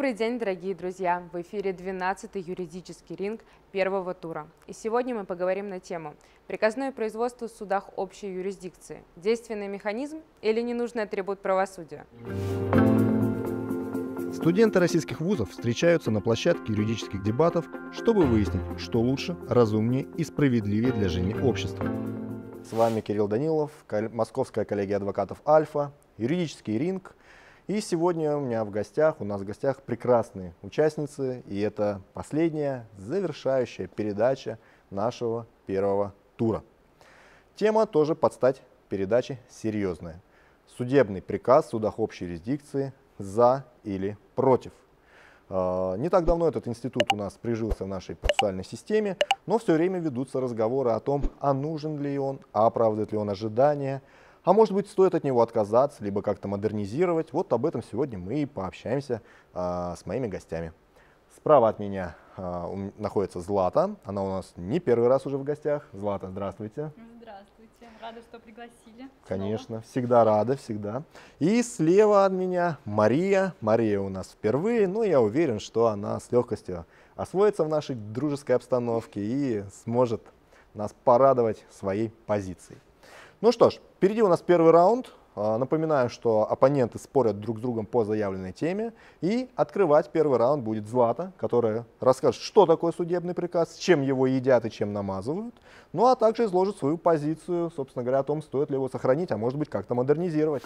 Добрый день, дорогие друзья! В эфире 12-й юридический ринг первого тура. И сегодня мы поговорим на тему «Приказное производство в судах общей юрисдикции. Действенный механизм или ненужный атрибут правосудия?» Студенты российских вузов встречаются на площадке юридических дебатов, чтобы выяснить, что лучше, разумнее и справедливее для жизни общества. С вами Кирилл Данилов, Московская коллегия адвокатов «Альфа», юридический ринг. И сегодня у нас в гостях прекрасные участницы, и это последняя, завершающая передача нашего первого тура. Тема тоже под стать передаче серьезная. Судебный приказ в судах общей юрисдикции «за» или «против». Не так давно этот институт у нас прижился в нашей процессуальной системе, но все время ведутся разговоры о том, а нужен ли он, а оправдывает ли он ожидания, а может быть, стоит от него отказаться, либо как-то модернизировать. Вот об этом сегодня мы и пообщаемся с моими гостями. Справа от меня находится Злата. Она у нас не первый раз уже в гостях. Злата, здравствуйте. Здравствуйте. Рада, что пригласили. Конечно, всегда рада, всегда. И слева от меня Мария. Мария у нас впервые, но я уверен, что она с легкостью освоится в нашей дружеской обстановке и сможет нас порадовать своей позицией. Ну что ж, впереди у нас первый раунд. Напоминаю, что оппоненты спорят друг с другом по заявленной теме. И открывать первый раунд будет Злата, которая расскажет, что такое судебный приказ, чем его едят и чем намазывают. Ну а также изложит свою позицию, собственно говоря, о том, стоит ли его сохранить, а может быть как-то модернизировать.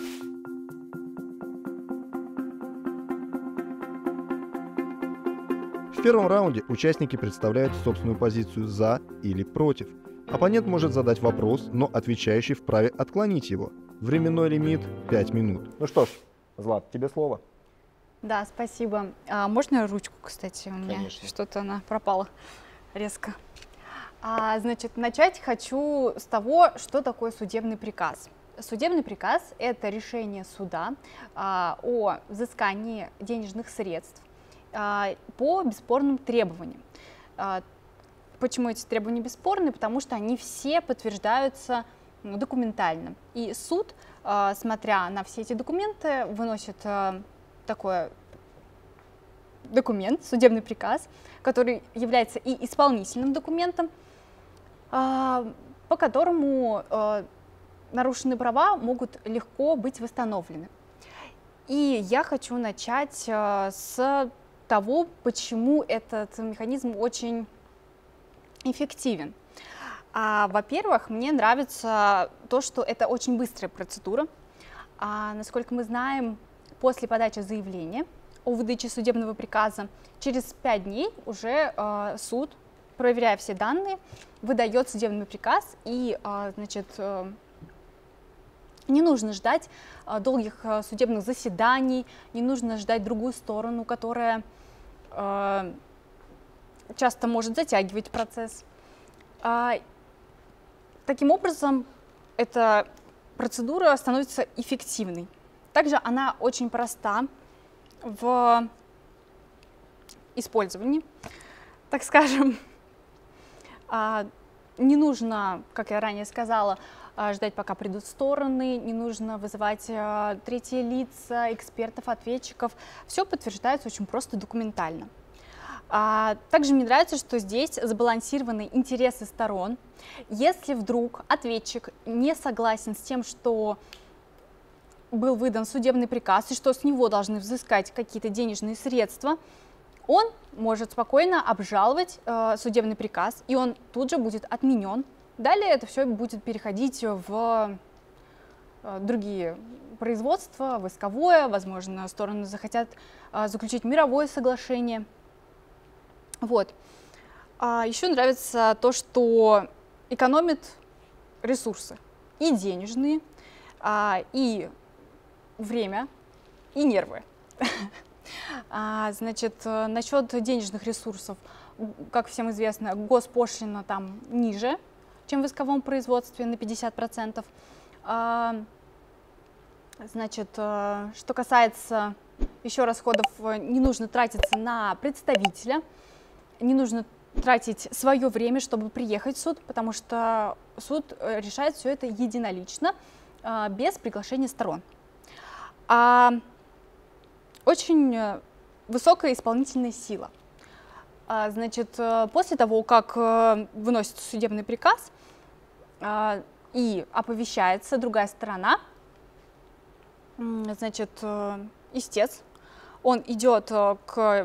В первом раунде участники представляют собственную позицию «за» или «против». Оппонент может задать вопрос, но отвечающий вправе отклонить его. Временной лимит 5 минут. Ну что ж, Злат, тебе слово. Да, спасибо. Можно ручку, кстати? У меня что-то она пропала резко. Значит, начать хочу с того, что такое судебный приказ. Судебный приказ – это решение суда о взыскании денежных средств по бесспорным требованиям. Почему эти требования бесспорны? Потому что они все подтверждаются документально. И суд, смотря на все эти документы, выносит такой документ, судебный приказ, который является и исполнительным документом, по которому нарушенные права могут легко быть восстановлены. И я хочу начать с того, почему этот механизм очень эффективен. Во-первых, мне нравится то, что это очень быстрая процедура. Насколько мы знаем, после подачи заявления о выдаче судебного приказа, через 5 дней уже суд, проверяя все данные, выдает судебный приказ, и значит, не нужно ждать долгих судебных заседаний, не нужно ждать другую сторону, которая часто может затягивать процесс. Таким образом, эта процедура становится эффективной. Также она очень проста в использовании, так скажем. Не нужно, как я ранее сказала, ждать, пока придут стороны, не нужно вызывать третьи лица, экспертов, ответчиков. Все подтверждается очень просто документально. Также мне нравится, что здесь сбалансированы интересы сторон. Если вдруг ответчик не согласен с тем, что был выдан судебный приказ и что с него должны взыскать какие-то денежные средства, он может спокойно обжаловать судебный приказ, и он тут же будет отменен. Далее это все будет переходить в другие производства, в исковое, возможно, стороны захотят заключить мировое соглашение. Вот. Еще нравится то, что экономит ресурсы и денежные, и время, и нервы. Значит, насчет денежных ресурсов, как всем известно, госпошлина там ниже, чем в исковом производстве, на 50%. Значит, что касается еще расходов, не нужно тратиться на представителя, не нужно тратить свое время, чтобы приехать в суд, потому что суд решает все это единолично, без приглашения сторон. Очень высокая исполнительная сила. Значит, после того, как выносится судебный приказ и оповещается другая сторона, значит, истец, он идет к...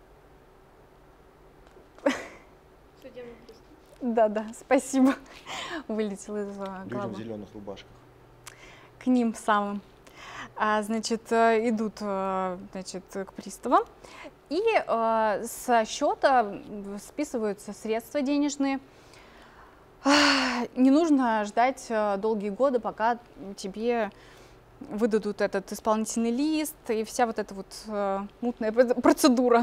Да, спасибо. Вылетел из головы. Людям в зеленых рубашках. К ним самым. Значит, идут, значит, к приставам, и со счета списываются средства денежные. Не нужно ждать долгие годы, пока тебе выдадут этот исполнительный лист и вся вот эта вот мутная процедура.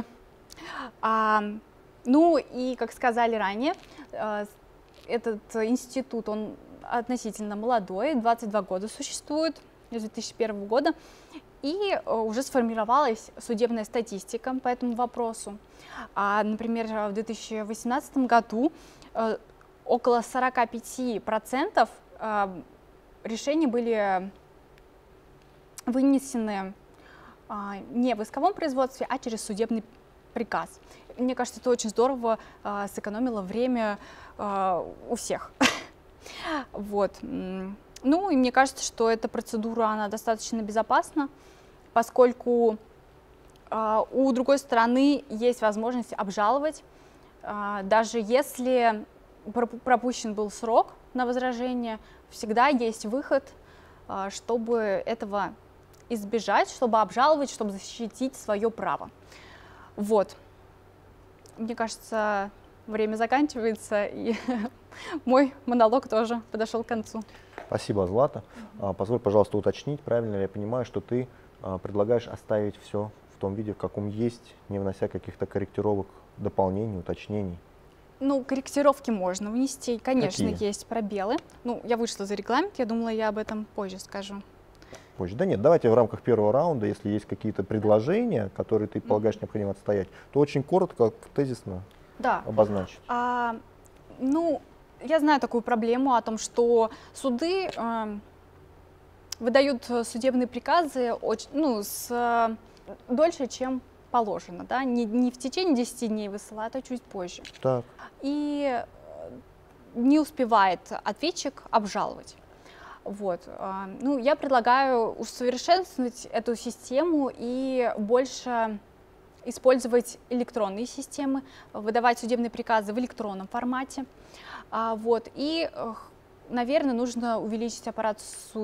Ну и, как сказали ранее, этот институт, он относительно молодой, 22 года существует, с 2001 года, и уже сформировалась судебная статистика по этому вопросу. Например, в 2018 году около 45% решений были вынесены не в исковом производстве, а через судебный приказ. Мне кажется, это очень здорово сэкономило время у всех. Вот. Ну и мне кажется, что эта процедура, она достаточно безопасна, поскольку у другой стороны есть возможность обжаловать, даже если пропущен был срок на возражение, всегда есть выход, чтобы этого избежать, чтобы обжаловать, чтобы защитить свое право. Вот. Мне кажется, время заканчивается, и мой монолог тоже подошел к концу. Спасибо, Злата. Позволь, пожалуйста, уточнить, правильно ли я понимаю, что ты предлагаешь оставить все в том виде, в каком есть, не внося каких-то корректировок, дополнений, уточнений? Ну, корректировки можно внести, конечно, Какие? есть пробелы. Ну, я вышла за регламент, я думала, я об этом позже скажу. Позже. Да нет, давайте в рамках первого раунда, если есть какие-то предложения, которые ты полагаешь необходимо отстоять, то очень коротко, тезисно обозначить. Ну, я знаю такую проблему о том, что суды выдают судебные приказы дольше, чем положено, да? Не в течение 10 дней высылают, а чуть позже. Так. И не успевает ответчик обжаловать. Вот. Ну, я предлагаю усовершенствовать эту систему и больше использовать электронные системы, выдавать судебные приказы в электронном формате. Вот. И, наверное, нужно увеличить аппарат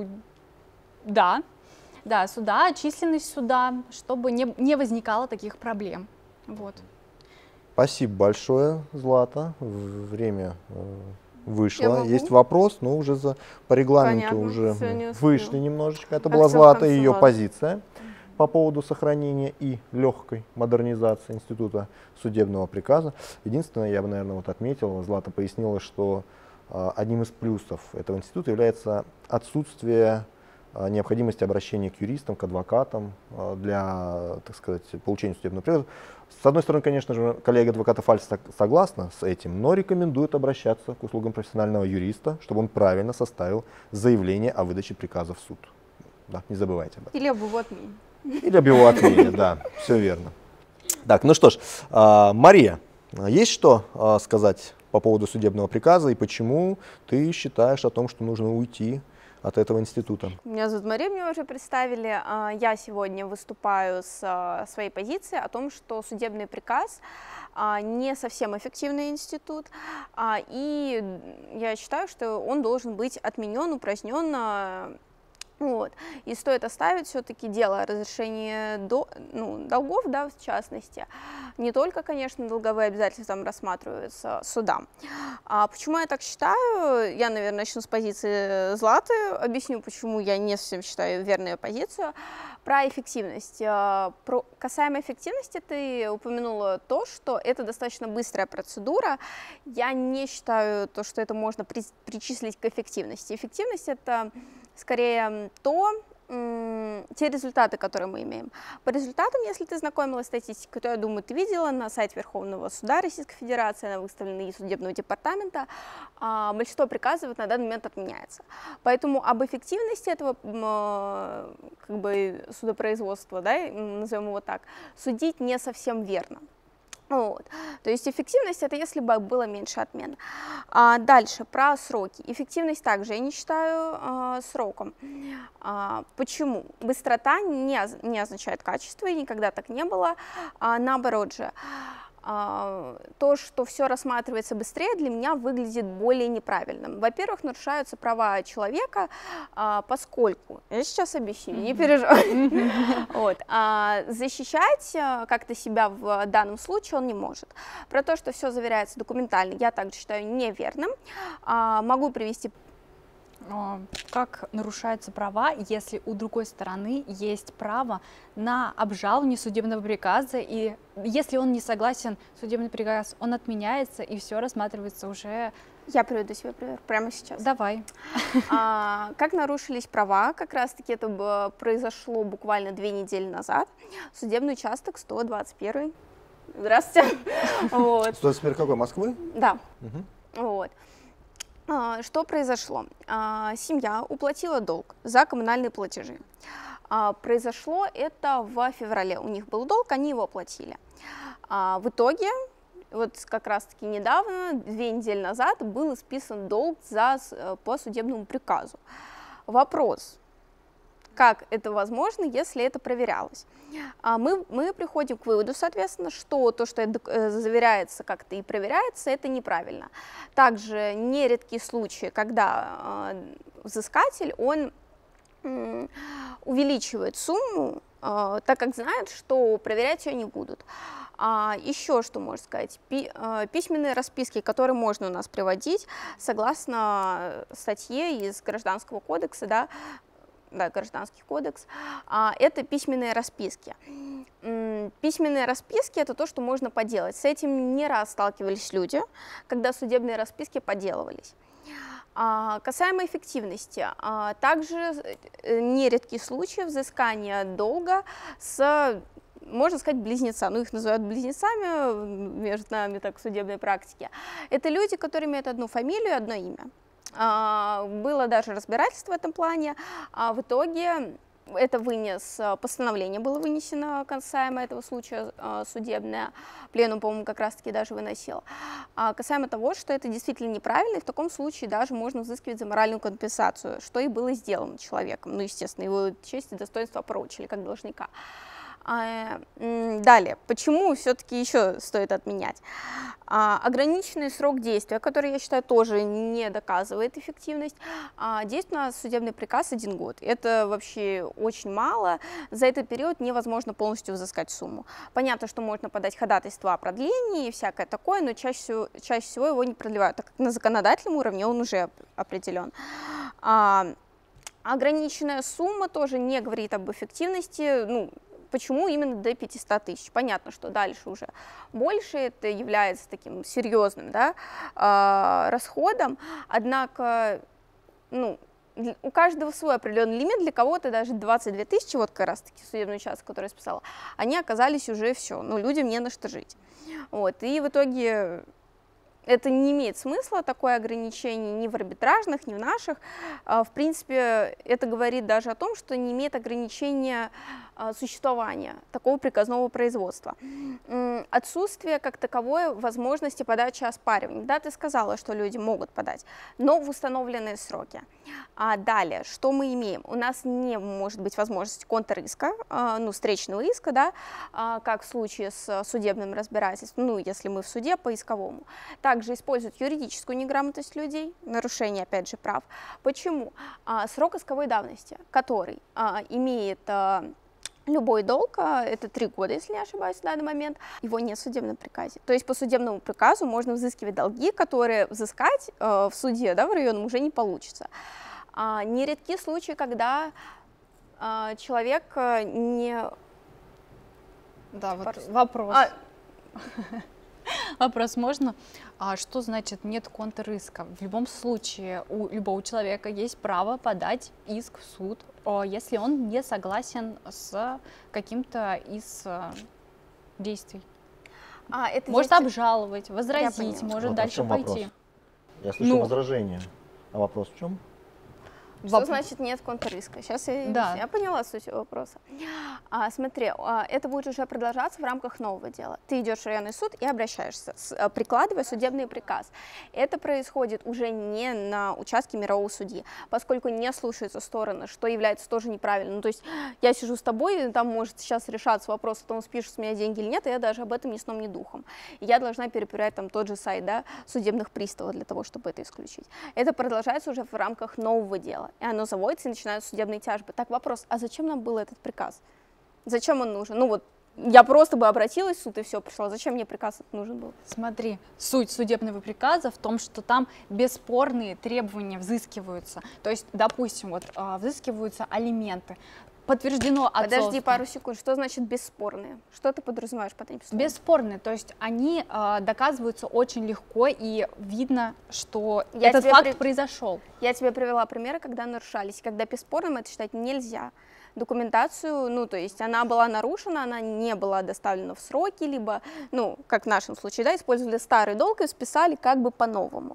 суда, численность суда, чтобы не возникало таких проблем. Вот. Спасибо большое, Злата. Время вышло. Есть вопрос, но уже по регламенту уже вышли немножечко. Это была Злата и ее позиция по поводу сохранения и легкой модернизации института судебного приказа. Единственное, я бы, наверное, вот отметил, Злата пояснила, что одним из плюсов этого института является отсутствие необходимости обращения к юристам, к адвокатам для, так сказать, получения судебного приказа. С одной стороны, конечно же, коллега адвокатов Альфа согласна с этим, но рекомендует обращаться к услугам профессионального юриста, чтобы он правильно составил заявление о выдаче приказа в суд. Да, не забывайте об этом. Или об его отмене. Или об его отмене, да, все верно. Так, ну что ж, Мария, есть что сказать по поводу судебного приказа и почему ты считаешь о том, что нужно уйти от этого института? Меня зовут Мария, меня уже представили. Я сегодня выступаю с своей позиции о том, что судебный приказ не совсем эффективный институт, и я считаю, что он должен быть отменен, упразднен. Вот. И стоит оставить все-таки дело о разрешении долгов, да, в частности. Не только, конечно, долговые обязательства там рассматриваются судом. Почему я так считаю? Я, наверное, начну с позиции Златы. Объясню, почему я не совсем считаю верную позицию. Про эффективность. Касаемо эффективности, ты упомянула то, что это достаточно быстрая процедура. Я не считаю то, что это можно причислить к эффективности. Эффективность — это скорее то, те результаты, которые мы имеем. По результатам, если ты знакомилась с статистикой, то, я думаю, ты видела на сайте Верховного суда Российской Федерации, она выставлена и Судебного департамента, большинство приказов на данный момент отменяется. Поэтому об эффективности этого как бы судопроизводства, да, назовем его так, судить не совсем верно. Вот. То есть эффективность — это если бы было меньше отмен. Дальше, про сроки. Эффективность также я не считаю сроком. Почему? Быстрота не означает качество, и никогда так не было. Наоборот же, то, что все рассматривается быстрее, для меня выглядит более неправильным. Во-первых, нарушаются права человека, поскольку, я сейчас объясню, не переживай, защищать как-то себя в данном случае он не может. Про то, что все заверяется документально, я также считаю неверным. Могу привести. Как нарушаются права, если у другой стороны есть право на обжалование судебного приказа, и если он не согласен, судебный приказ, он отменяется, и все рассматривается уже... Я приведу себе пример прямо сейчас. Давай. Как нарушились права, как раз-таки это произошло буквально 2 недели назад. Судебный участок 121. Здравствуйте. 121 какой, Москвы? Да. Вот. Что произошло? Семья уплатила долг за коммунальные платежи. Произошло это в феврале. У них был долг, они его оплатили. В итоге, вот как раз-таки недавно, 2 недели назад, был списан долг по судебному приказу. Вопрос: как это возможно, если это проверялось? Мы приходим к выводу, соответственно, что то, что заверяется как-то и проверяется, это неправильно. Также нередки случаи, когда взыскатель, он увеличивает сумму, так как знает, что проверять ее не будут. Еще что можно сказать? Письменные расписки, которые можно у нас приводить, согласно статье из Гражданского кодекса, да, Гражданский кодекс, это письменные расписки. Письменные расписки — это то, что можно поделать. С этим не раз сталкивались люди, когда судебные расписки поделывались. Касаемо эффективности, также нередки случаи взыскания долга с, можно сказать, близнеца, их называют близнецами между нами, так, в судебной практике. Это люди, которые имеют одну фамилию и одно имя. Было даже разбирательство в этом плане, в итоге это постановление было вынесено касаемо этого случая судебное, пленум, по-моему, как раз-таки даже выносил, касаемо того, что это действительно неправильно, и в таком случае даже можно взыскивать за моральную компенсацию, что и было сделано человеком, естественно, его честь и достоинство опорочили как должника. Далее, почему все-таки еще стоит отменять? Ограниченный срок действия, который, я считаю, тоже не доказывает эффективность. Действует у нас судебный приказ 1 год. Это вообще очень мало. За этот период невозможно полностью взыскать сумму. Понятно, что можно подать ходатайство о продлении и всякое такое, но чаще всего его не продлевают, так как на законодательном уровне он уже определен. Ограниченная сумма тоже не говорит об эффективности. Почему именно до 500 тысяч? Понятно, что дальше уже больше, это является таким серьезным, да, расходом, однако у каждого свой определенный лимит, для кого-то даже 22 тысячи, вот как раз таки судебный участок, который я списала, они оказались уже все, людям не на что жить. И в итоге это не имеет смысла, такое ограничение ни в арбитражных, ни в наших. В принципе, это говорит даже о том, что не имеет ограничения существования такого приказного производства. Отсутствие как таковой возможности подачи оспариваний. Да, ты сказала, что люди могут подать, но в установленные сроки. Далее, что мы имеем? У нас не может быть возможности контриска, встречного иска, да, как в случае с судебным разбирательством, если мы в суде по исковому. Также используют юридическую неграмотность людей, нарушение, опять же, прав. Почему? Срок исковой давности, который имеет любой долг, это 3 года, если не ошибаюсь, в данный момент, его нет в судебном приказе. То есть по судебному приказу можно взыскивать долги, которые взыскать в суде, да, в районном уже не получится. Нередки случаи, когда человек не... Да, вот вопрос. Вопрос можно? А что значит нет контриска? В любом случае у любого человека есть право подать иск в суд, если он не согласен с каким-то из действий. Может обжаловать, возразить, может дальше пойти. Я слышу возражение. А вопрос в чем? Что значит нет контрриска? Сейчас я поняла суть вопроса. Смотри, это будет уже продолжаться в рамках нового дела. Ты идешь в районный суд и обращаешься, прикладывая судебный приказ. Это происходит уже не на участке мирового судьи, поскольку не слушаются стороны, что является тоже неправильным. То есть я сижу с тобой, и там может сейчас решаться вопрос о том, спишут с меня деньги или нет, и я даже об этом ни сном, ни духом. И я должна перепроверять там тот же сайт, да, судебных приставов для того, чтобы это исключить. Это продолжается уже в рамках нового дела. И оно заводится, и начинаются судебные тяжбы. Так вопрос, а зачем нам был этот приказ? Зачем он нужен? Ну вот, я просто бы обратилась в суд и все, пришла. Зачем мне приказ этот нужен был? Смотри, суть судебного приказа в том, что там бесспорные требования взыскиваются. То есть, допустим, вот взыскиваются алименты. Подтверждено отцовство. Подожди пару секунд, что значит бесспорные? Что ты подразумеваешь под этим словом? Бесспорные, то есть они доказываются очень легко, и видно, что этот факт произошел. Я тебе привела примеры, когда нарушались. Когда бесспорным это считать нельзя. Документацию, ну, то есть она была нарушена, она не была доставлена в сроки, либо, ну, как в нашем случае, да, использовали старый долг и списали как бы по-новому.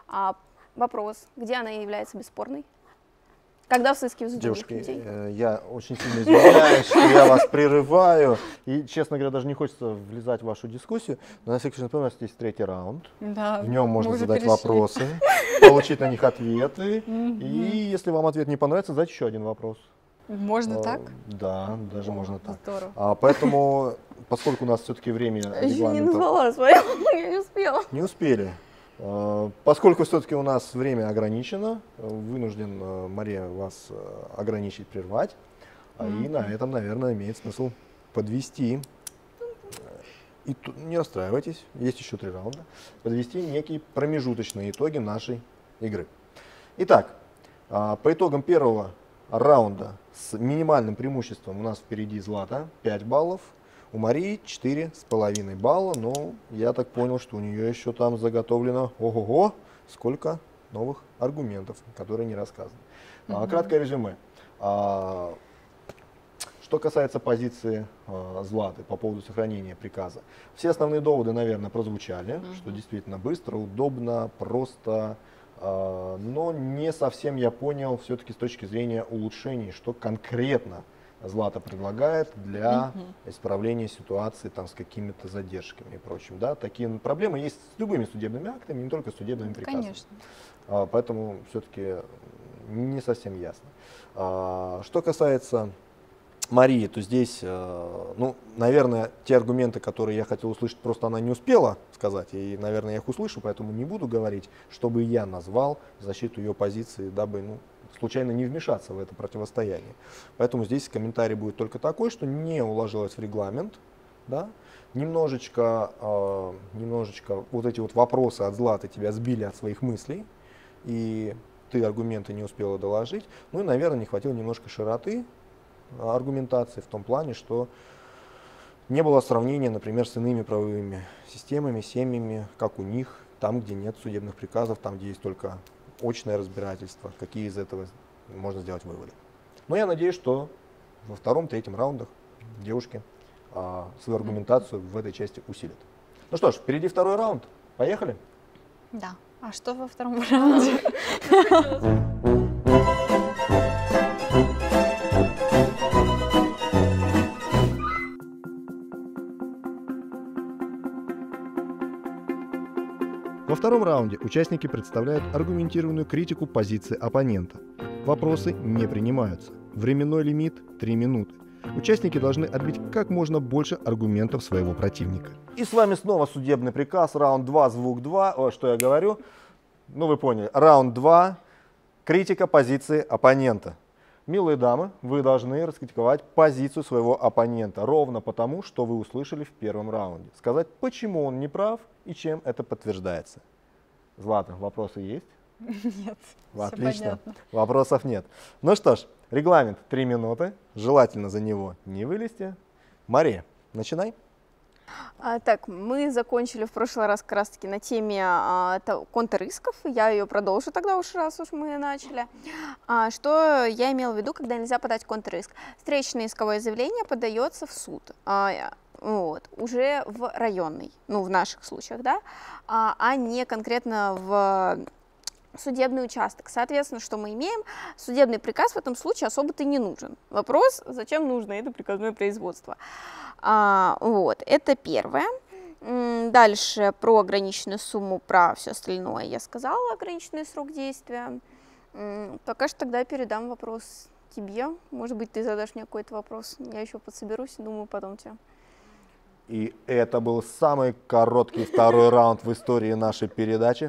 Вопрос, где она является бесспорной? Когда взыскивают других людей? Я очень сильно извиняюсь, что я вас прерываю. И, честно говоря, даже не хочется влезать в вашу дискуссию. Но на всякий случай напомню, у нас есть третий раунд. Да, в нем можно задать вопросы, получить на них ответы. И если вам ответ не понравится, задать еще один вопрос. Можно так? Да, даже можно так. Здорово. Поэтому, поскольку у нас все-таки время регламента... Я не назвала свою, я не успела. Не успели. Поскольку все-таки у нас время ограничено, вынужден, Мария, вас ограничить, прервать. И на этом, наверное, имеет смысл подвести, и не расстраивайтесь, есть еще 3 раунда, подвести некие промежуточные итоги нашей игры. Итак, по итогам первого раунда с минимальным преимуществом у нас впереди Злата 5 баллов. У Марии 4,5 балла, но я так понял, что у нее еще там заготовлено, ого-го, сколько новых аргументов, которые не рассказаны. Краткое резюме. Что касается позиции Златы по поводу сохранения приказа, все основные доводы, наверное, прозвучали, что действительно быстро, удобно, просто, но не совсем я понял все-таки с точки зрения улучшений, что конкретно Злата предлагает для исправления ситуации там, с какими-то задержками и прочим. Да? Такие проблемы есть с любыми судебными актами, не только с судебными приказами. Конечно. Поэтому все-таки не совсем ясно. Что касается Марии, то здесь, ну, наверное, те аргументы, которые я хотел услышать, просто она не успела сказать, и, наверное, я их услышу, поэтому не буду говорить, чтобы я назвал защиту ее позиции, дабы, ну, случайно не вмешаться в это противостояние. Поэтому здесь комментарий будет только такой, что не уложилось в регламент, да? Немножечко вот эти вот вопросы от Златы тебя сбили от своих мыслей, и ты аргументы не успела доложить. Ну и, наверное, не хватило немножко широты аргументации в том плане, что не было сравнения, например, с иными правовыми системами, семьями, как у них, там, где нет судебных приказов, там, где есть только очное разбирательство, какие из этого можно сделать выводы. Но я надеюсь, что во втором-третьем раундах девушки свою аргументацию в этой части усилят. Ну что ж, впереди второй раунд. Поехали? Да. А что во втором раунде? Во втором раунде участники представляют аргументированную критику позиции оппонента. Вопросы не принимаются. Временной лимит 3 минуты. Участники должны отбить как можно больше аргументов своего противника. И с вами снова судебный приказ, раунд 2, звук 2. Что я говорю? Ну вы поняли. Раунд 2. Критика позиции оппонента. Милые дамы, вы должны раскритиковать позицию своего оппонента ровно потому, что вы услышали в первом раунде. Сказать, почему он не прав и чем это подтверждается. Злата, вопросы есть? Нет. Отлично. Вопросов нет. Ну что ж, регламент 3 минуты. Желательно за него не вылезти. Мария, начинай. Так, мы закончили в прошлый раз как раз-таки на теме контррисков. Я ее продолжу тогда уж, раз уж мы начали. Что я имела в виду, когда нельзя подать контрриск? Встречное исковое заявление подается в суд. Вот, уже в районный, ну, в наших случаях, да, а не конкретно в судебный участок. Соответственно, что мы имеем? Судебный приказ в этом случае особо-то не нужен. Вопрос, зачем нужно это приказное производство? Вот, это первое. Дальше про ограниченную сумму, про все остальное я сказала, ограниченный срок действия. Пока что тогда передам вопрос тебе. Может быть, ты задашь мне какой-то вопрос. Я еще подсоберусь, думаю, потом тебе. И это был самый короткий второй раунд в истории нашей передачи.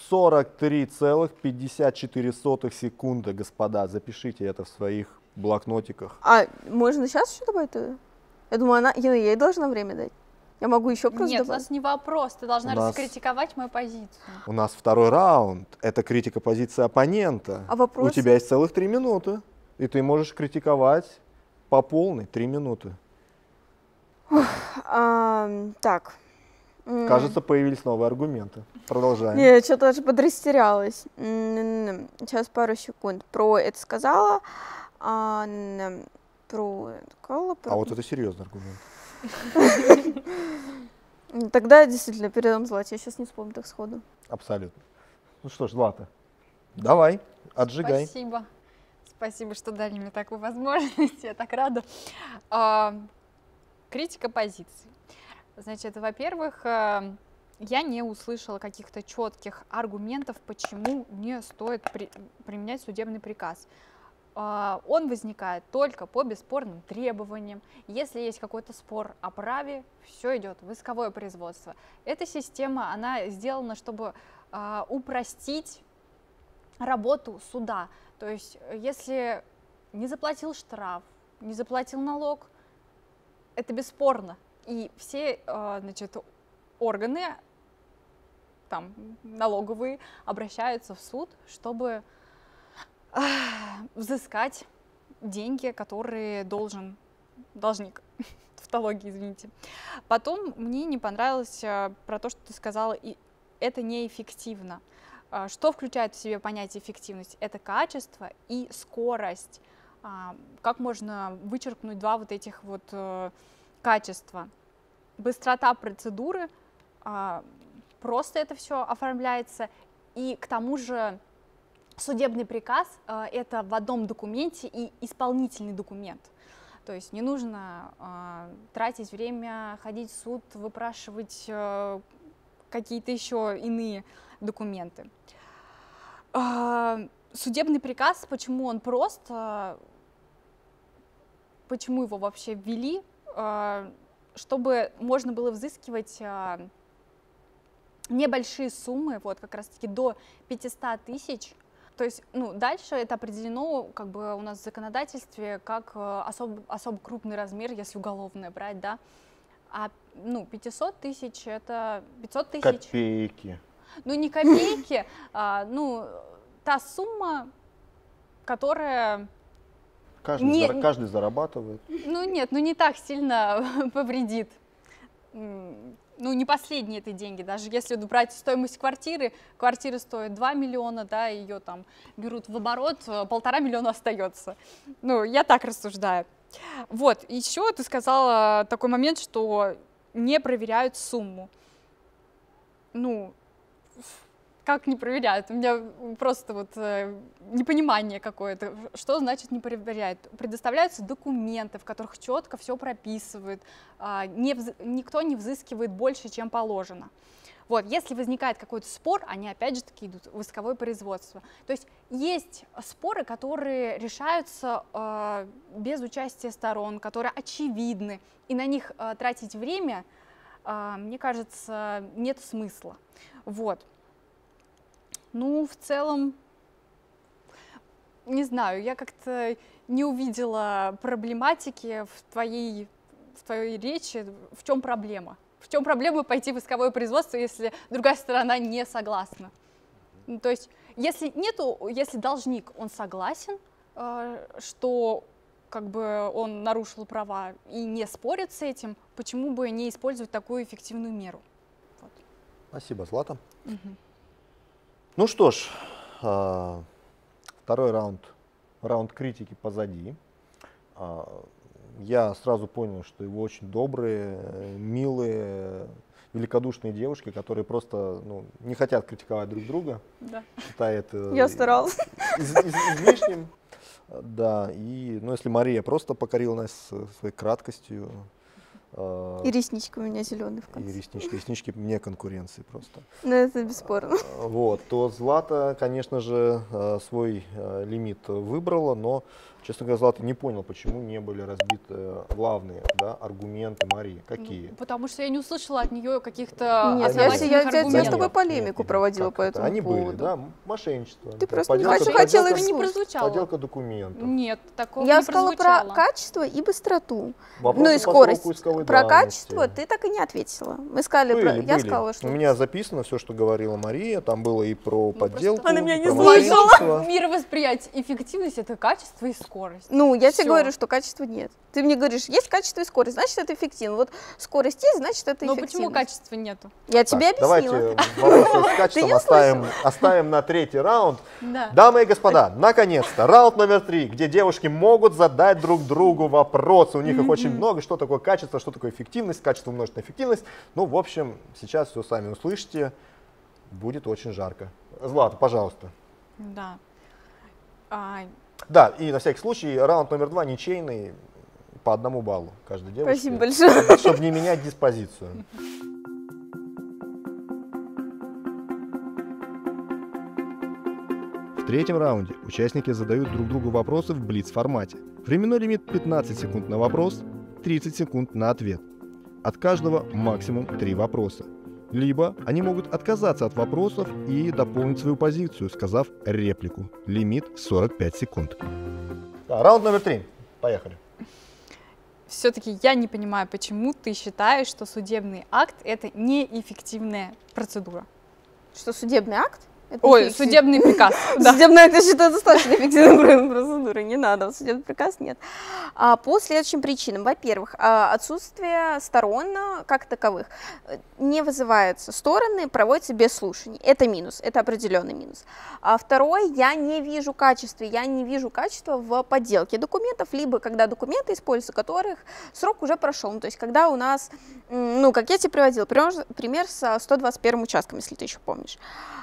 43,54 секунды, господа. Запишите это в своих блокнотиках. Можно сейчас еще добавить? Я думаю, я ей должна время дать. Я могу еще просто Нет, добавить. у нас не вопрос. Ты должна раскритиковать мою позицию. У нас второй раунд. Это критика позиции оппонента. А вопросы? У тебя есть целых 3 минуты. И ты можешь критиковать по полной 3 минуты. Так. Кажется, появились новые аргументы. Продолжаем. Я что-то даже подрастерялась. Сейчас пару секунд. Про это сказала. Про... А вот это серьезный аргумент. Тогда действительно передам Злате. Я сейчас не вспомню так сходу. Абсолютно. Ну что ж, Злата, давай, отжигай. Спасибо. Спасибо, что дали мне такую возможность. Я так рада. Критика позиций. Значит, во-первых, я не услышала каких-то четких аргументов, почему не стоит применять судебный приказ. Он возникает только по бесспорным требованиям. Если есть какой-то спор о праве, все идет в исковое производство. Эта система, она сделана, чтобы упростить работу суда. То есть, если не заплатил штраф, не заплатил налог, это бесспорно. И все, значит, органы, там, налоговые, обращаются в суд, чтобы взыскать деньги, которые должник, тавтология, извините. Потом мне не понравилось про то, что ты сказала, и это неэффективно. Что включает в себе понятие эффективность? Это качество и скорость. Как можно вычеркнуть два вот этих вот качества? Быстрота процедуры, просто это все оформляется, и к тому же судебный приказ – это в одном документе и исполнительный документ. То есть не нужно тратить время, ходить в суд, выпрашивать какие-то еще иные документы. Судебный приказ, почему он прост, почему его вообще ввели, чтобы можно было взыскивать небольшие суммы, вот как раз-таки до 500 тысяч. То есть, ну, дальше это определено как бы у нас в законодательстве как особо крупный размер, если уголовное брать, да. А, ну, 500 тысяч это 500 тысяч. Копейки. Ну, не копейки, ну, та сумма, которая... Каждый зарабатывает. Ну, нет, ну не так сильно повредит. Ну, не последние это деньги, даже если брать стоимость квартира стоит 2 миллиона, да, ее там берут в оборот, 1,5 миллиона остается. Ну, я так рассуждаю. Вот, еще ты сказала такой момент, что не проверяют сумму. Ну, как не проверяют? У меня просто вот непонимание какое-то. Что значит не проверяют? Предоставляются документы, в которых четко все прописывают. Никто не взыскивает больше, чем положено. Вот, если возникает какой-то спор, они опять же таки идут в исковое производство. То есть есть споры, которые решаются без участия сторон, которые очевидны, и на них тратить время, мне кажется, нет смысла. Вот. Ну, в целом, не знаю, я как-то не увидела проблематики в твоей речи. В чем проблема? В чем проблема пойти в исковое производство, если другая сторона не согласна? Ну, то есть, если должник, он согласен, что как бы он нарушил права и не спорит с этим, почему бы не использовать такую эффективную меру? Вот. Спасибо, Злата. Ну что ж, второй раунд критики позади. Я сразу понял, что его очень добрые, милые, великодушные девушки, которые просто не хотят критиковать друг друга, считают Я старалась. излишним. Да, и если Мария просто покорила нас своей краткостью. И реснички у меня зеленые в конце. И реснички вне конкуренции просто. Ну, это бесспорно. Вот, то Злата, конечно же, свой лимит выбрала, но, честно говоря, Злата не понял, почему не были разбиты главные аргументы Марии. Какие? Потому что я не услышала от нее каких-то Нет, основательных аргументов. я с тобой полемику проводила по этому Они поводу. были, да, мошенничество. Ты просто не хотела их не слушать. прозвучало. Подделка документов. Нет, такого Я не сказала прозвучало. про качество и быстроту. Вопросы Ну и по скорость. сроку исковой Про давности. качество ты так и не ответила. Мы сказали Были. я сказала, что... У меня записано все, что говорила Мария, там было и про подделку, она меня не про слышала. мошенничество. Мировосприятие, эффективность — это качество и скорость. Ну, я тебе Всё. говорю, что качества нет. Ты мне говоришь, есть качество и скорость, значит, это эффективно. Вот скорость есть, значит, это Но эффективно. почему качества нету? Я тебе Так, объяснила. давайте вопросы с качеством не оставим на третий раунд. Да. Дамы и господа, наконец-то, раунд номер 3, где девушки могут задать друг другу вопросы. У них их очень много. Что такое качество, что такое эффективность, качество умножить на эффективность. Ну, в общем, сейчас все сами услышите. Будет очень жарко. Злата, пожалуйста. Да. Да, и на всякий случай, раунд номер 2 ничейный, по 1 баллу каждой девушке. Спасибо большое. Чтобы не менять диспозицию. В третьем раунде участники задают друг другу вопросы в блиц-формате. Временной лимит 15 секунд на вопрос, 30 секунд на ответ. От каждого максимум 3 вопроса. Либо они могут отказаться от вопросов и дополнить свою позицию, сказав реплику. Лимит 45 секунд. Да, раунд номер 3. Поехали. Все-таки я не понимаю, почему ты считаешь, что судебный акт — это неэффективная процедура. Что судебный акт? Это Ой, эффективно. судебный приказ. Да. Судебный акт я считаю достаточно эффективной процедурой, не надо, судебный приказ нет. По следующим причинам. Во-первых, отсутствие сторон как таковых. Не вызываются стороны, проводятся без слушаний. Это минус, это определенный минус. Второй, я не вижу качества в подделке документов, либо когда документы используются, которых срок уже прошел. Ну, то есть когда у нас, как я тебе приводила, пример с 121 участком, если ты еще помнишь.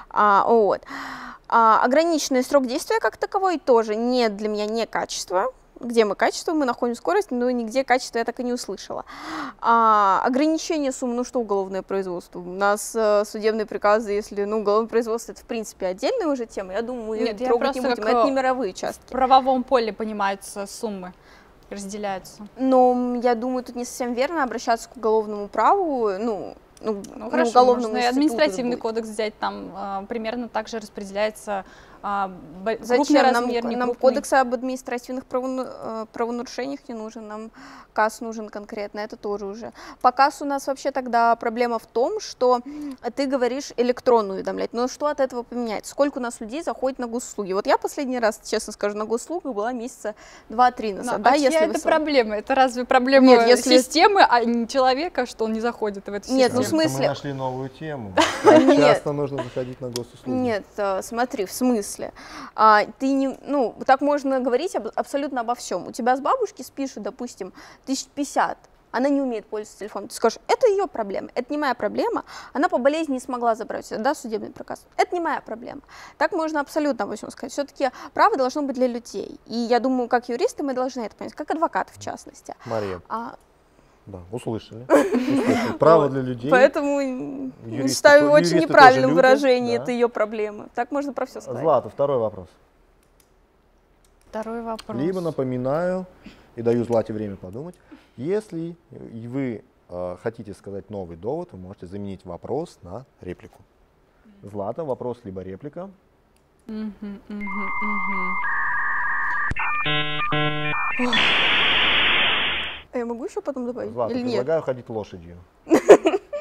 Ограниченный срок действия как таковой тоже для меня не качество. Где мы качество, мы находим скорость, но нигде качество я так и не услышала. Ограничение суммы, что уголовное производство? У нас судебные приказы, если уголовное производство, это в принципе отдельная уже тема, я думаю, мы трогать не будем, это не мировые участки. В правовом поле понимаются суммы, разделяются. Но я думаю, тут не совсем верно обращаться к уголовному праву, хорошо, уголовному можно и административный кодекс взять, там примерно так же распределяется Зачем размер, нам кодекс об административных правонарушениях не нужен, нам КАС нужен конкретно, это тоже уже. По КАСу у нас вообще тогда проблема в том, что ты говоришь электронно уведомлять, но что от этого поменяется? Сколько у нас людей заходит на госуслуги? Вот я последний раз, честно скажу, на госуслугах была месяца 2-3 назад. Но, чья это проблема? Это разве проблема системы, а не человека, что он не заходит в эту систему? Нет, в смысле... Мы нашли новую тему. Часто нужно заходить на госуслуги. Нет, смотри, в смысле? Так можно говорить абсолютно обо всем. У тебя с бабушки спишут, допустим, 1050, она не умеет пользоваться телефоном. Ты скажешь, это ее проблема, это не моя проблема, она по болезни не смогла забрать, да, судебный приказ. Это не моя проблема. Так можно абсолютно обо всем сказать. Все-таки право должно быть для людей. И я думаю, как юристы мы должны это понять, как адвокаты в частности. Мария. Да, услышали. Право для людей. Поэтому считаю очень неправильным выражение это ее проблемы. Так можно про все сказать. Злата, второй вопрос. Второй вопрос. Либо напоминаю и даю Злате время подумать. Если вы хотите сказать новый довод, вы можете заменить вопрос на реплику. Злата, вопрос либо реплика. Я могу еще потом добавить? Злата, или нет? предлагаю ходить лошадью.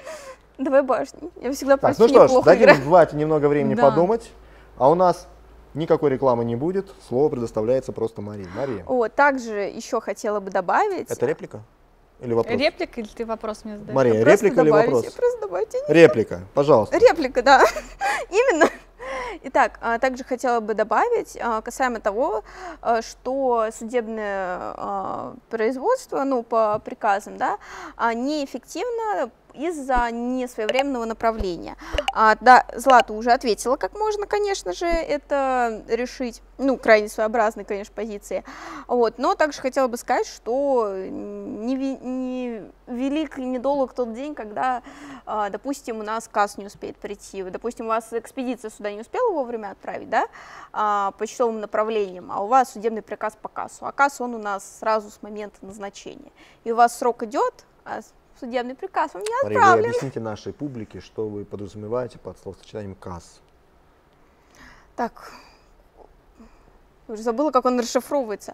Давай башни. Я всегда Так, против ну что ж, неплохо дадим играю. Злате немного времени подумать. А у нас Никакой рекламы не будет, слово предоставляется просто Марии. Мария. Вот, также еще хотела бы добавить... Это реплика или вопрос? Реплика или ты вопрос мне задаешь? Мария, Просто реплика или добавить, вопрос? просто добавить. Реплика, пожалуйста. Реплика, да, именно. Итак, также хотела бы добавить касаемо того, что судебное производство, ну, по приказам, да, неэффективно из-за несвоевременного направления. Да, Злата уже ответила, как можно, конечно же, это решить, ну, крайне своеобразной, конечно, позиции. Вот. Но также хотела бы сказать, что не велик и недолг тот день, когда, допустим, у нас КАС не успеет прийти, допустим, у вас экспедиция сюда не успела вовремя отправить, да, почтовым направлением, а у вас судебный приказ по КАСу, а КАС он у нас сразу с момента назначения. И у вас срок идет, а судебный приказ вам не Мария, отправлен. вы объясните нашей публике, что вы подразумеваете под словосочетанием КАС. Так, уже забыла, как он расшифровывается.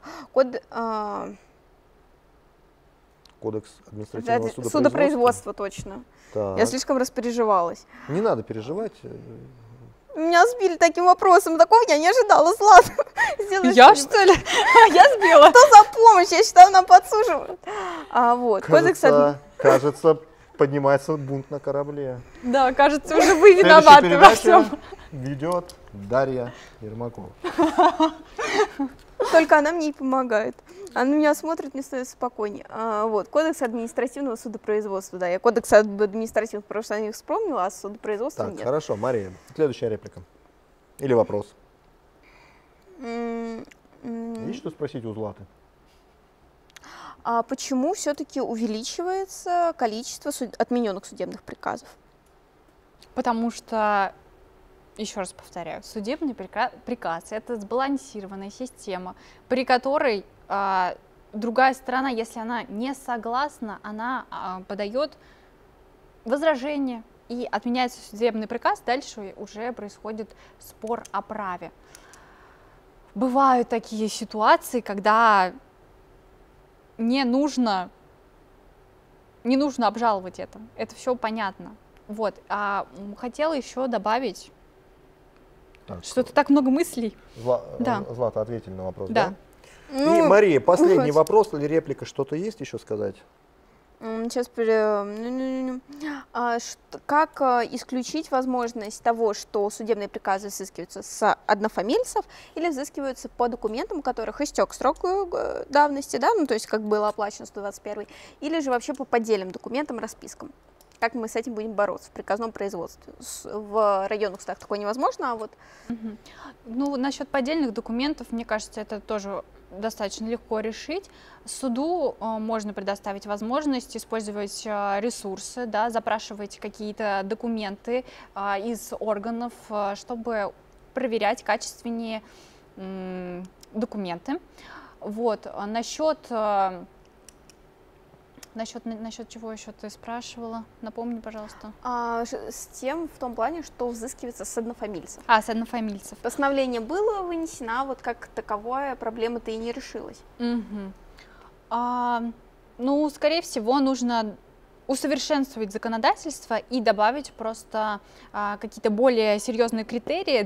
Кодекс административного судопроизводства. Судопроизводства, точно. Так. Я слишком распереживалась. Не надо переживать. Меня сбили таким вопросом, такого я не ожидала, Злата. Сделай Я, что-нибудь. что ли? Я сбила. Что за помощь? Я считаю, нам подсуживают. Вот. Кажется, поднимается бунт на корабле. Да, кажется, уже вы Следующую виноваты во всем. передачу ведет Дарья Ермакова. Только она мне и помогает. Она меня смотрит, мне становится спокойнее. Вот. Кодекс административного судопроизводства. Да, я кодекс административных правонарушений вспомнила, а судопроизводства Так, нет. хорошо, Мария, следующая реплика. Или вопрос. Есть что спросить у Златы? Почему все-таки увеличивается количество отмененных судебных приказов? Потому что, еще раз повторяю, судебный приказ – это сбалансированная система, при которой другая сторона, если она не согласна, она подает возражение, и отменяется судебный приказ, дальше уже происходит спор о праве. Бывают такие ситуации, когда не нужно обжаловать это все понятно. Вот. Хотела еще добавить, что-то так много мыслей. Да. Злата, ответили на вопрос, Да. И, Мария, последний вопрос или реплика, что-то есть еще сказать? Сейчас, как исключить возможность того, что судебные приказы взыскиваются с однофамильцев или взыскиваются по документам, у которых истек срок давности, да, ну то есть как было оплачено 121, или же вообще по поддельным документам, распискам? Как мы с этим будем бороться в приказном производстве? В районных судах такое невозможно, а вот... Ну, насчет поддельных документов, мне кажется, это тоже достаточно легко решить. Суду можно предоставить возможность использовать ресурсы, да, запрашивать какие-то документы из органов, чтобы проверять качественнее документы. Вот. Насчет чего еще ты спрашивала? Напомни, пожалуйста. С тем, в том плане, что взыскивается с однофамильцев. С однофамильцев. Постановление было вынесено, вот как таковая проблема-то и не решилась. Ну, скорее всего, нужно усовершенствовать законодательство и добавить просто какие-то более серьезные критерии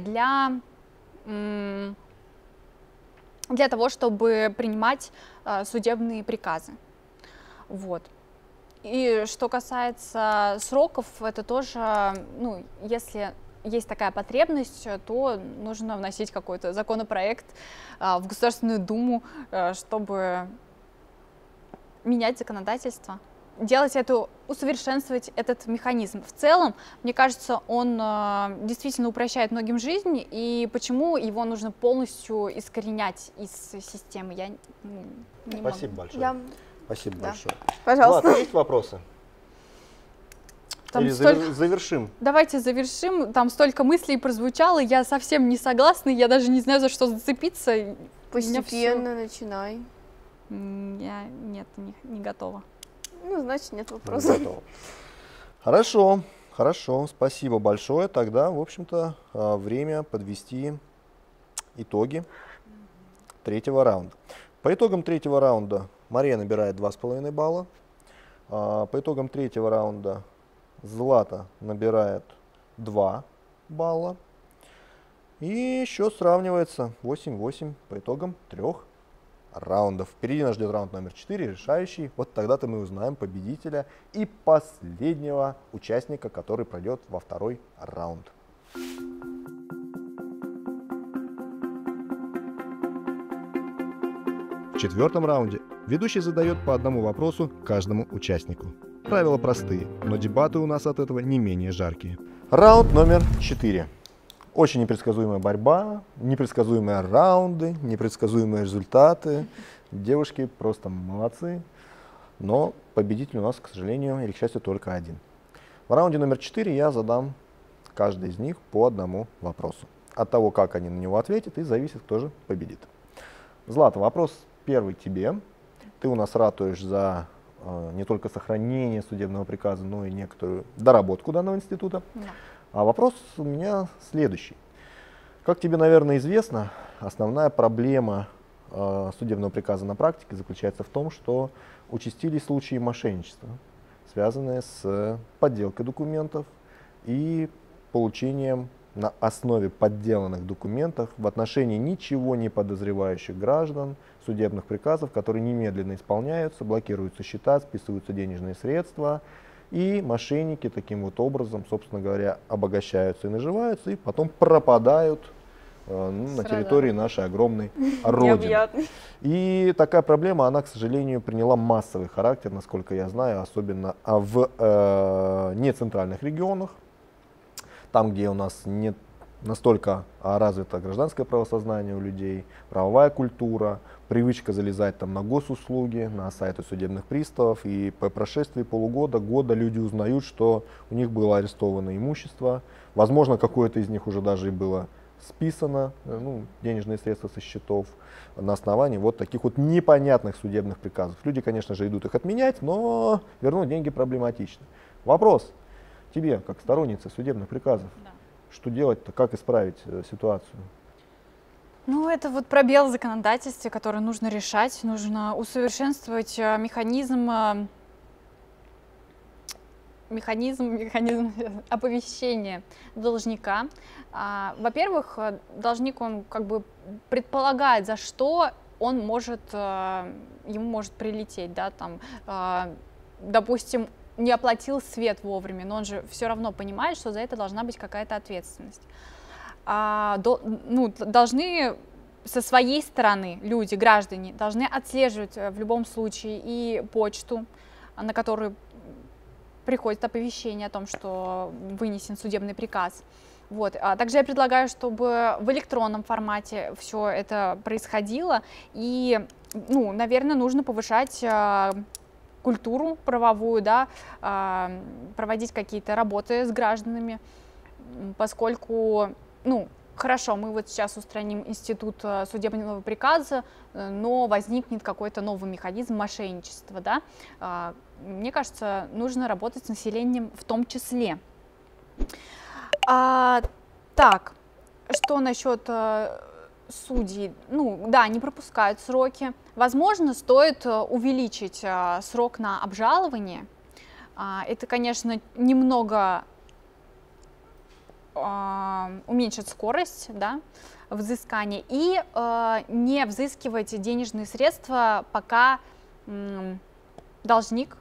для того, чтобы принимать судебные приказы. Вот. И что касается сроков, это тоже, ну, если есть такая потребность, то нужно вносить какой-то законопроект в Государственную Думу, чтобы менять законодательство, усовершенствовать этот механизм. В целом, мне кажется, он действительно упрощает многим жизнь, и почему его нужно полностью искоренять из системы, я не могу. Спасибо большое. Спасибо большое. Пожалуйста. Влад, есть вопросы? Там Или завершим? Давайте завершим. Там столько мыслей прозвучало, я совсем не согласна, я даже не знаю, за что зацепиться. Постепенно начинай. Я не готова. Ну, значит, нет вопросов. Хорошо, спасибо большое. Тогда, в общем-то, время подвести итоги третьего раунда. По итогам третьего раунда Мария набирает 2,5 балла. По итогам третьего раунда Злата набирает 2 балла. И счет сравнивается 8-8 по итогам 3 раундов. Впереди нас ждет раунд номер 4, решающий. Вот тогда-то мы узнаем победителя и последнего участника, который пройдет во 2-й раунд. В 4-м раунде ведущий задает по одному вопросу каждому участнику. Правила простые, но дебаты у нас от этого не менее жаркие. Раунд номер 4. Очень непредсказуемая борьба, непредсказуемые раунды, непредсказуемые результаты. Девушки просто молодцы, но победитель у нас, к сожалению, или к счастью, только один. В раунде номер 4 я задам каждый из них по одному вопросу. От того, как они на него ответят, и зависит, кто же победит. Злата, вопрос первый тебе. Ты у нас ратуешь за не только сохранение судебного приказа, но и некоторую доработку данного института. Да. А вопрос у меня следующий. Как тебе, наверное, известно, основная проблема судебного приказа на практике заключается в том, что участились случаи мошенничества, связанные с подделкой документов и получением на основе подделанных документов в отношении ничего не подозревающих граждан судебных приказов, которые немедленно исполняются, блокируются счета, списываются денежные средства. И мошенники таким вот образом, собственно говоря, обогащаются и наживаются, и потом пропадают на территории нашей огромной родины. И такая проблема, она, к сожалению, приняла массовый характер, насколько я знаю, особенно в нецентральных регионах, там, где у нас нет настолько развито гражданское правосознание у людей, правовая культура, привычка залезать там на госуслуги, на сайты судебных приставов, и по прошествии полугода, года люди узнают, что у них было арестовано имущество, возможно, какое-то из них уже даже и было списано, денежные средства со счетов, на основании вот таких вот непонятных судебных приказов. Люди, конечно же, идут их отменять, но вернуть деньги проблематично. Вопрос тебе, как стороннице судебных приказов. Да. Что делать-то, как исправить ситуацию? Ну, это вот пробел в законодательстве, который нужно решать. Нужно усовершенствовать механизм оповещения должника. Во-первых, должник, он как бы предполагает, за что он может, ему может прилететь, да, там, допустим, не оплатил свет вовремя, но он же все равно понимает, что за это должна быть какая-то ответственность. Должны со своей стороны люди, граждане, должны отслеживать в любом случае и почту, на которую приходит оповещение о том, что вынесен судебный приказ. Вот. Также я предлагаю, чтобы в электронном формате все это происходило, и, наверное, нужно повышать культуру правовую, да, проводить какие-то работы с гражданами, поскольку, хорошо, мы вот сейчас устраним институт судебного приказа, но возникнет какой-то новый механизм мошенничества, да. Мне кажется, нужно работать с населением в том числе. Так, что насчет судей? Да, они пропускают сроки. Возможно, стоит увеличить срок на обжалование. Это, конечно, немного уменьшит скорость, да, взыскания, и не взыскивать денежные средства, пока должник,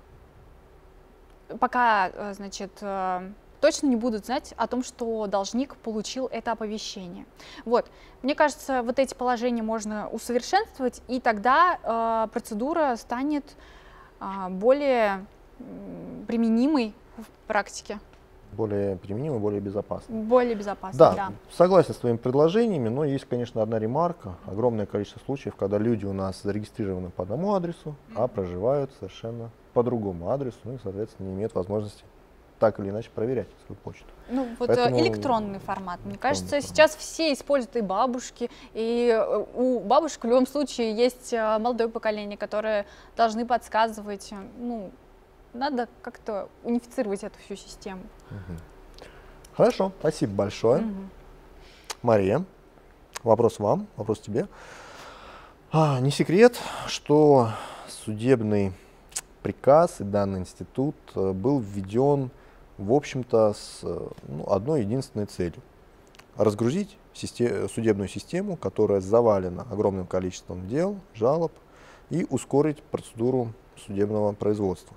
значит, точно не будут знать о том, что должник получил это оповещение. Вот. Мне кажется, вот эти положения можно усовершенствовать, и тогда процедура станет более применимой в практике. Более применимой, более безопасной. Более безопасной, да. Согласен с твоими предложениями, но есть, конечно, одна ремарка. Огромное количество случаев, когда люди у нас зарегистрированы по одному адресу, а проживают совершенно по другому адресу, и, соответственно, не имеют возможности так или иначе проверять свою почту. Поэтому электронный формат. Мне кажется, сейчас все используют и бабушки, и у бабушек в любом случае есть молодое поколение, которое должны подсказывать. Надо как-то унифицировать эту всю систему. Хорошо, спасибо большое. Мария, вопрос вам, вопрос тебе. Не секрет, что судебный приказ и данный институт был введен, в общем-то, с одной единственной целью — разгрузить судебную систему, которая завалена огромным количеством дел, жалоб, и ускорить процедуру судебного производства.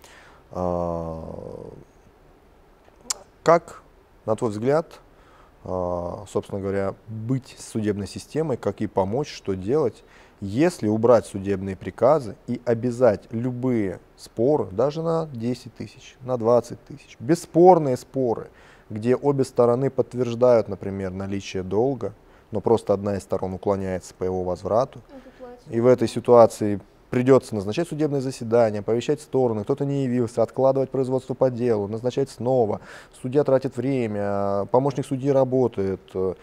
Как, на твой взгляд, собственно говоря, быть с судебной системой, как ей помочь, что делать, если убрать судебные приказы и обязать любые споры, даже на 10 тысяч, на 20 тысяч, бесспорные споры, где обе стороны подтверждают, например, наличие долга, но просто одна из сторон уклоняется по его возврату, и в этой ситуации придется назначать судебное заседание, оповещать стороны, кто-то не явился, откладывать производство по делу, назначать снова, судья тратит время, помощник судьи работает,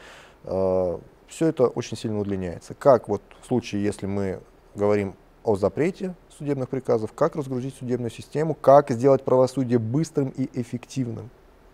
все это очень сильно удлиняется. Как вот в случае, если мы говорим о запрете судебных приказов, как разгрузить судебную систему, как сделать правосудие быстрым и эффективным?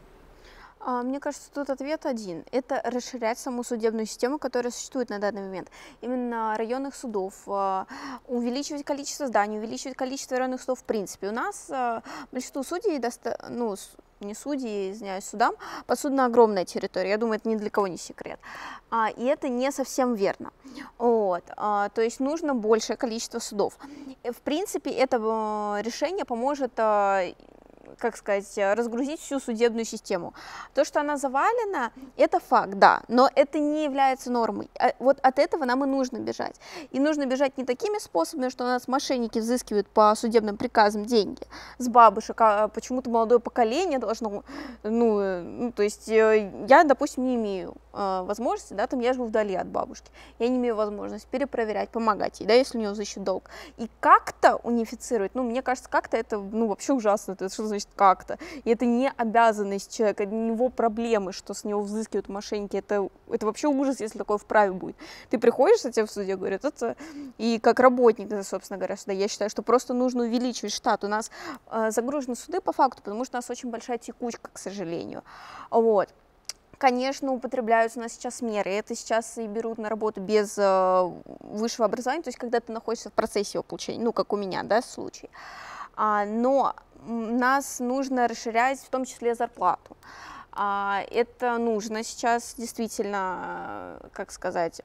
Мне кажется, тут ответ один. Это расширять саму судебную систему, которая существует на данный момент. Именно районных судов, увеличивать количество зданий, увеличивать количество районных судов в принципе. У нас большинство судей, не судьи, извиняюсь, судам, подсудна огромная территория. Я думаю, это ни для кого не секрет. И это не совсем верно. Вот. То есть нужно большее количество судов. В принципе, это решение поможет, как сказать, разгрузить всю судебную систему. То, что она завалена, это факт, да, но это не является нормой. Вот от этого нам и нужно бежать. И нужно бежать не такими способами, что у нас мошенники взыскивают по судебным приказам деньги с бабушек, а почему-то молодое поколение должно, то есть я, допустим, не имею возможности, да, там я живу вдали от бабушки, я не имею возможности перепроверять, помогать ей, да, если у нее взыщут долг. И как-то унифицировать, мне кажется, как-то это, вообще ужасно, это что значит как-то. И это не обязанность человека, это не его проблемы, что с него взыскивают мошенники. Это вообще ужас, если такое вправе будет. Ты приходишь, а тебе в суде говорят, это... И как работник, собственно говоря, суда, я считаю, что просто нужно увеличивать штат. У нас загружены суды по факту, потому что у нас очень большая текучка, к сожалению. Вот. Конечно, употребляются у нас сейчас меры. Это сейчас и берут на работу без высшего образования, то есть когда ты находишься в процессе его получения, как у меня, да, случай. Но нас нужно расширять в том числе зарплату. Это нужно сейчас действительно, как сказать...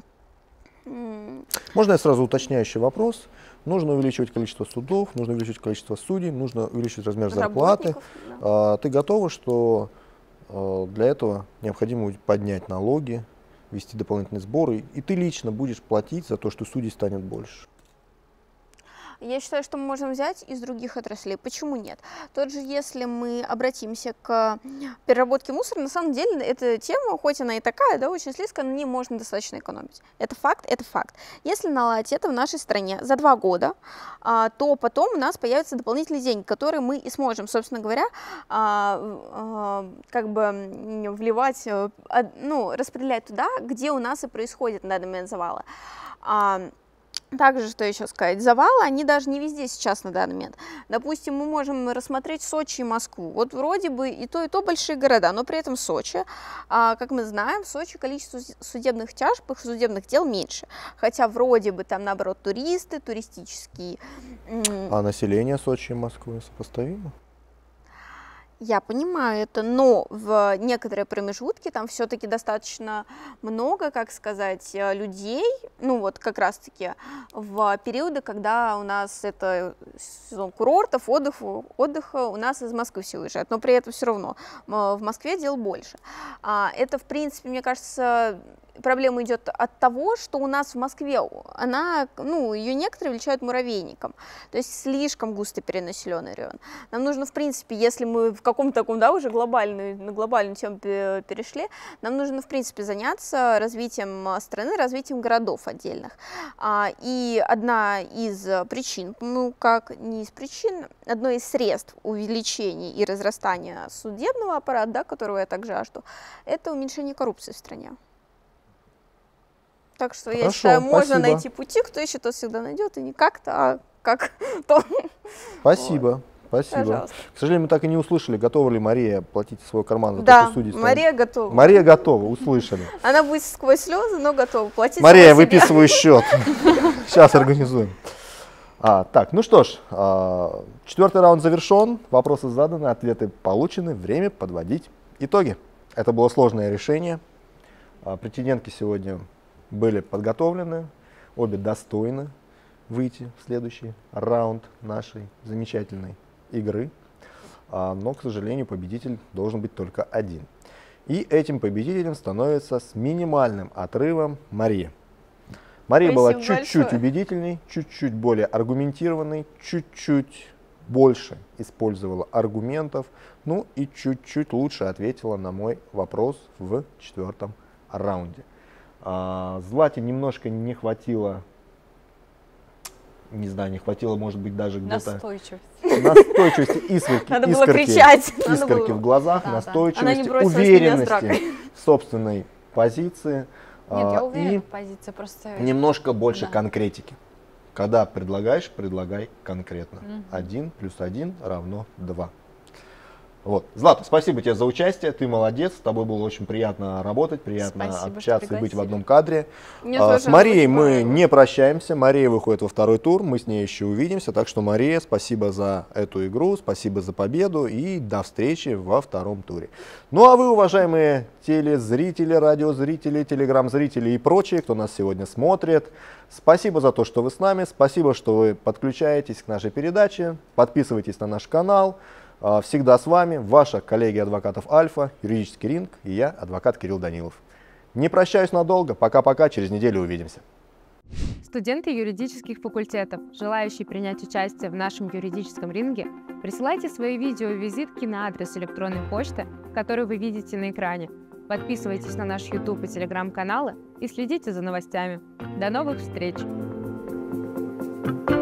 Можно я сразу уточняющий вопрос? Нужно увеличивать количество судов, нужно увеличивать количество судей, нужно увеличивать размер зарплаты. Да. Ты готова, что для этого необходимо поднять налоги, ввести дополнительные сборы, и ты лично будешь платить за то, что судей станет больше? Я считаю, что мы можем взять из других отраслей. Почему нет? Тот же, если мы обратимся к переработке мусора, на самом деле эта тема, хоть она и такая, да, очень слизкая, на ней можно достаточно экономить. Это факт, это факт. Если наладить это в нашей стране за 2 года, то потом у нас появятся дополнительные деньги, которые мы и сможем, собственно говоря, как бы вливать, распределять туда, где у нас и происходит на данный момент завалы. Также, что еще сказать, завалы, они даже не везде сейчас на данный момент. Допустим, мы можем рассмотреть Сочи и Москву. Вот вроде бы и то большие города, но при этом Сочи, как мы знаем, в Сочи количество судебных тяжб, судебных дел меньше. Хотя вроде бы там, наоборот, туристы, туристические. А население Сочи и Москвы сопоставимо? Я понимаю это, но в некоторые промежутки там все-таки достаточно много, как сказать, людей, как раз-таки в периоды, когда у нас это сезон курортов, отдыха у нас из Москвы все уезжают, но при этом все равно в Москве дел больше. Это, в принципе, мне кажется, проблема идет от того, что у нас в Москве ее некоторые величают муравейником, то есть слишком густо перенаселенный район. Нам нужно, в принципе, если мы в каком-то таком, да, уже на глобальную тему перешли, нам нужно, в принципе, заняться развитием страны, развитием городов отдельных. И одна из причин, одно из средств увеличения и разрастания судебного аппарата, да, которого я так жажду, это уменьшение коррупции в стране. Так что, я считаю, можно найти пути, кто ищет, тот всегда найдет, и не как-то, а как то. Спасибо. Спасибо. Пожалуйста. К сожалению, мы так и не услышали, готова ли Мария платить из своего кармана за да, то, что судьи станут. Мария готова. Мария готова, услышали. Она будет сквозь слезы, но готова платить. Мария, выписываю счет. Сейчас организуем. Так, ну что ж, 4-й раунд завершен, вопросы заданы, ответы получены, время подводить итоги. Это было сложное решение. Претендентки сегодня были подготовлены, обе достойны выйти в следующий раунд нашей замечательной игры. Но, к сожалению, победитель должен быть только один. И этим победителем становится с минимальным отрывом Мария. Мария была чуть-чуть убедительней, чуть-чуть более аргументированной, чуть-чуть больше использовала аргументов, ну и чуть-чуть лучше ответила на мой вопрос в 4-м раунде. Злате немножко не хватило, не знаю, не хватило, может быть, даже где-то настойчивости, искорки в глазах, настойчивости, уверенности в собственной позиции. Нет, я уверена в позиции, просто... Немножко больше конкретики. Когда предлагаешь, предлагай конкретно. 1 + 1 = 2. Вот. Злата, спасибо тебе за участие, ты молодец, с тобой было очень приятно работать, приятно общаться и быть в одном кадре. С Марией мы не прощаемся, Мария выходит во 2-й тур, мы с ней еще увидимся, так что, Мария, спасибо за эту игру, спасибо за победу и до встречи во 2-м туре. Ну а вы, уважаемые телезрители, радиозрители, телеграм-зрители и прочие, кто нас сегодня смотрит, спасибо за то, что вы с нами, спасибо, что вы подключаетесь к нашей передаче, подписывайтесь на наш канал. Всегда с вами ваша коллегия адвокатов Альфа, юридический ринг и я, адвокат Кирилл Данилов. Не прощаюсь надолго, пока-пока, через неделю увидимся. Студенты юридических факультетов, желающие принять участие в нашем юридическом ринге, присылайте свои видео-визитки на адрес электронной почты, который вы видите на экране. Подписывайтесь на наш YouTube и Telegram каналы и следите за новостями. До новых встреч!